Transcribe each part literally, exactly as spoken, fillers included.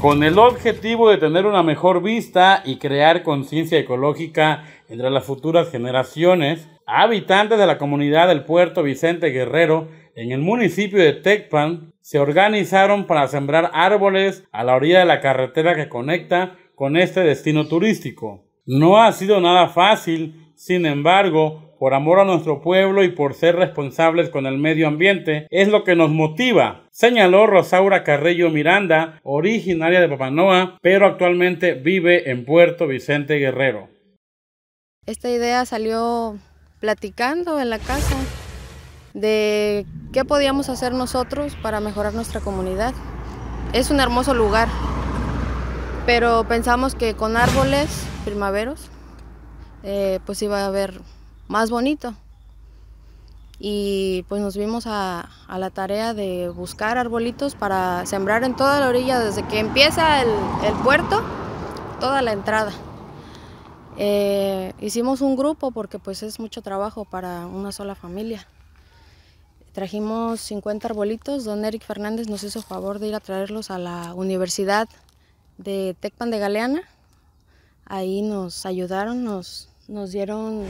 Con el objetivo de tener una mejor vista y crear conciencia ecológica entre las futuras generaciones, habitantes de la comunidad del Puerto Vicente Guerrero en el municipio de Tecpan se organizaron para sembrar árboles a la orilla de la carretera que conecta con este destino turístico. No ha sido nada fácil, sin embargo, por amor a nuestro pueblo y por ser responsables con el medio ambiente, es lo que nos motiva, señaló Rosaura Carrillo Miranda, originaria de Papanoa, pero actualmente vive en Puerto Vicente Guerrero. Esta idea salió platicando en la casa de qué podíamos hacer nosotros para mejorar nuestra comunidad. Es un hermoso lugar, pero pensamos que con árboles primaveros eh, pues iba a haber más bonito, y pues nos vimos a, a la tarea de buscar arbolitos para sembrar en toda la orilla, desde que empieza el, el puerto, toda la entrada. Eh, hicimos un grupo porque pues es mucho trabajo para una sola familia. Trajimos cincuenta arbolitos. Don Eric Fernández nos hizo favor de ir a traerlos a la Universidad de Tecpan de Galeana. Ahí nos ayudaron, nos, nos dieron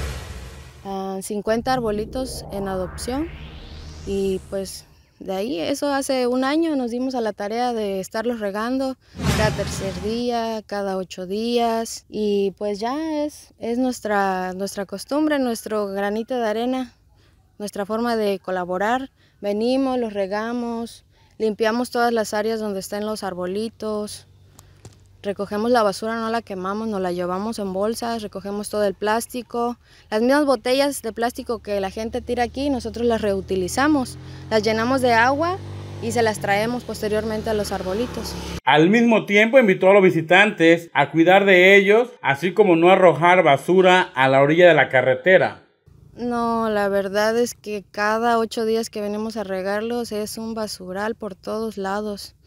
uh, cincuenta arbolitos en adopción, y pues de ahí, eso hace un año, nos dimos a la tarea de estarlos regando cada tercer día, cada ocho días, y pues ya es, es nuestra, nuestra costumbre, nuestro granito de arena, nuestra forma de colaborar. Venimos, los regamos, limpiamos todas las áreas donde están los arbolitos, recogemos la basura, no la quemamos, nos la llevamos en bolsas, recogemos todo el plástico. Las mismas botellas de plástico que la gente tira aquí, nosotros las reutilizamos, las llenamos de agua y se las traemos posteriormente a los arbolitos. Al mismo tiempo invitó a los visitantes a cuidar de ellos, así como no arrojar basura a la orilla de la carretera. No, la verdad es que cada ocho días que venimos a regarlos es un basural por todos lados.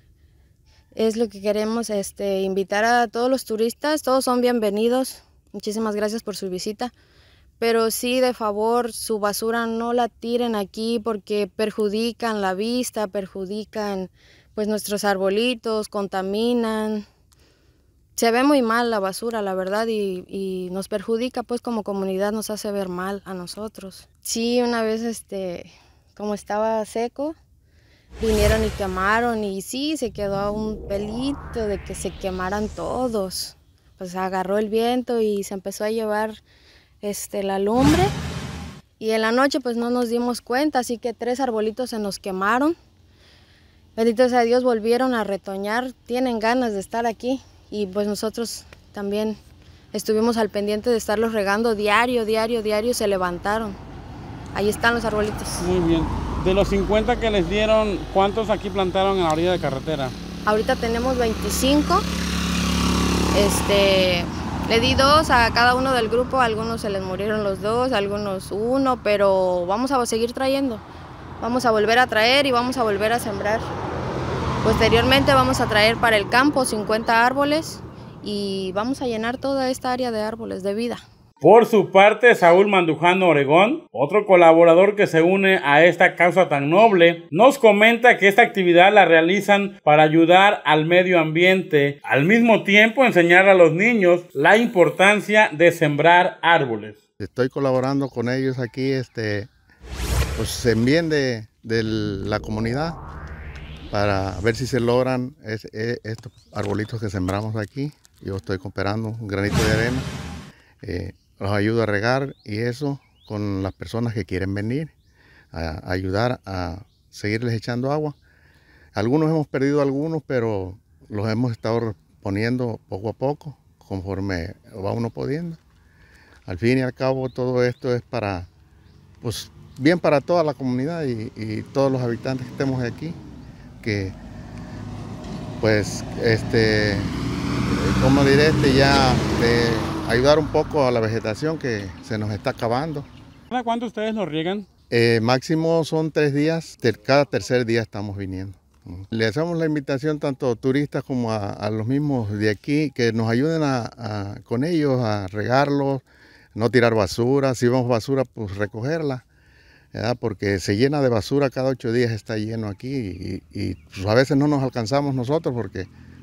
Es lo que queremos, este, invitar a todos los turistas, todos son bienvenidos. Muchísimas gracias por su visita, pero sí, de favor, su basura no la tiren aquí porque perjudican la vista, perjudican pues nuestros arbolitos, contaminan. Se ve muy mal la basura, la verdad, y, y nos perjudica, pues como comunidad nos hace ver mal a nosotros. Sí, una vez, este, como estaba seco, vinieron y quemaron, y sí, se quedó un pelito de que se quemaran todos. Pues agarró el viento y se empezó a llevar este, la lumbre, y en la noche pues no nos dimos cuenta, así que tres arbolitos se nos quemaron. Bendito sea Dios, volvieron a retoñar, tienen ganas de estar aquí, y pues nosotros también estuvimos al pendiente de estarlos regando diario, diario, diario, se levantaron. Ahí están los arbolitos. Muy bien. De los cincuenta que les dieron, ¿cuántos aquí plantaron en la orilla de carretera? Ahorita tenemos veinticinco. Este, le di dos a cada uno del grupo, a algunos se les murieron los dos, a algunos uno, pero vamos a seguir trayendo. Vamos a volver a traer y vamos a volver a sembrar. Posteriormente vamos a traer para el campo cincuenta árboles y vamos a llenar toda esta área de árboles de vida. Por su parte, Saúl Mandujano Oregón, otro colaborador que se une a esta causa tan noble, nos comenta que esta actividad la realizan para ayudar al medio ambiente, al mismo tiempo enseñar a los niños la importancia de sembrar árboles. Estoy colaborando con ellos aquí, este, pues en bien de, de la comunidad, para ver si se logran es, es, estos arbolitos que sembramos aquí. Yo estoy cooperando un granito de arena. Eh, los ayudo a regar y eso con las personas que quieren venir a, a ayudar a seguirles echando agua. Algunos hemos perdido algunos, pero los hemos estado poniendo poco a poco conforme va uno pudiendo. Al fin y al cabo todo esto es para, pues, bien para toda la comunidad y, y todos los habitantes que estemos aquí, que pues este, como diré, este ya de ayudar un poco a la vegetación que se nos está acabando. ¿Cada cuánto ustedes nos riegan? Eh, máximo son tres días, cada tercer día estamos viniendo. Le hacemos la invitación tanto a turistas como a, a los mismos de aquí que nos ayuden a, a, con ellos a regarlos, no tirar basura, si vemos basura pues recogerla, ¿verdad? Porque se llena de basura, cada ocho días está lleno aquí y, y pues a veces no nos alcanzamos nosotros porque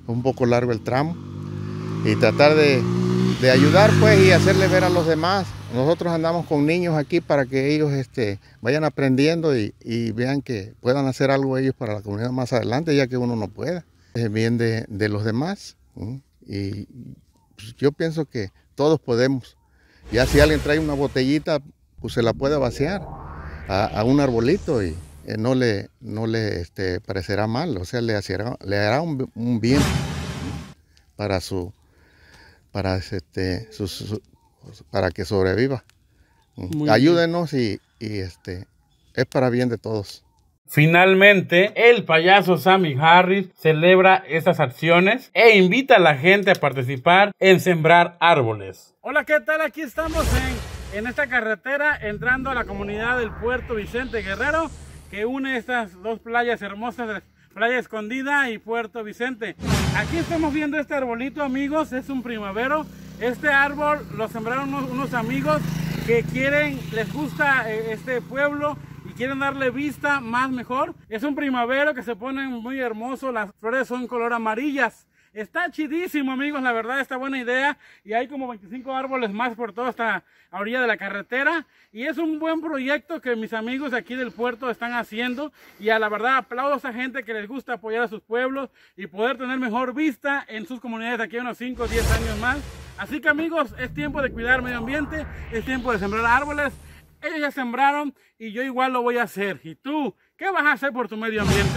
un poco largo el tramo, y tratar de, de ayudar pues y hacerle ver a los demás. Nosotros andamos con niños aquí para que ellos este, vayan aprendiendo y, y vean que puedan hacer algo ellos para la comunidad más adelante, ya que uno no pueda. Es bien de, de los demás, ¿sí? Y pues, yo pienso que todos podemos. Ya si alguien trae una botellita, pues se la puede vaciar a, a un arbolito y eh, no le, no le este, parecerá mal, o sea, le, hacerá, le hará un, un bien, ¿sí? para su, para este, su, su, para que sobreviva. Muy Ayúdenos y, y este, es para bien de todos. Finalmente, el payaso Sammy Harris celebra estas acciones e invita a la gente a participar en sembrar árboles. Hola, ¿qué tal? Aquí estamos en, en esta carretera entrando a la comunidad del Puerto Vicente Guerrero, que une estas dos playas hermosas, Playa Escondida y Puerto Vicente. Aquí estamos viendo este arbolito, amigos, es un primavero. Este árbol lo sembraron unos, unos amigos que quieren, les gusta eh, este pueblo y quieren darle vista más mejor. Es un primavero que se pone muy hermoso, las flores son color amarillas. Está chidísimo, amigos, la verdad está buena idea, y hay como veinticinco árboles más por toda esta orilla de la carretera, y es un buen proyecto que mis amigos de aquí del puerto están haciendo, y a la verdad aplaudo a esa gente que les gusta apoyar a sus pueblos y poder tener mejor vista en sus comunidades de aquí a unos cinco o diez años más. Así que, amigos, es tiempo de cuidar el medio ambiente, es tiempo de sembrar árboles. Ellos ya sembraron y yo igual lo voy a hacer. ¿Y tú qué vas a hacer por tu medio ambiente?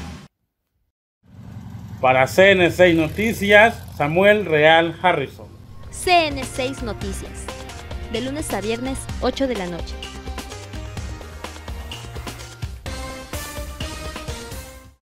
Para C N seis Noticias, Samuel Real Harrison. C N seis Noticias, de lunes a viernes, ocho de la noche.